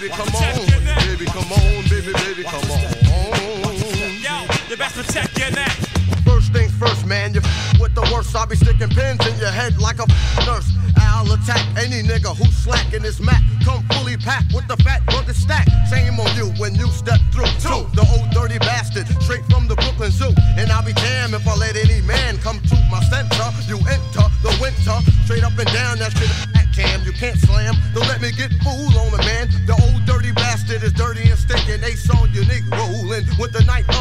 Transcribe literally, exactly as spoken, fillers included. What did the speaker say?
baby, come on. Baby, come on, baby, baby, come on. Yo, you best protect your neck. First things first, man, you f- with the worst. I'll be sticking pins in your head like a f- nurse. I'll attack any nigga who's slacking his mat. Come fully packed with the fat rugged stack. Shame on you when you step through. Two, the old dirty bastard, straight from the Brooklyn Zoo. And I'll be damned if I let any man come to my center. You enter the winter, straight up and down that shit. Cam, you can't slam. Don't let me get fooled on a man. The old dirty bastard is dirty and stinking. Ace on your nigga rolling with the night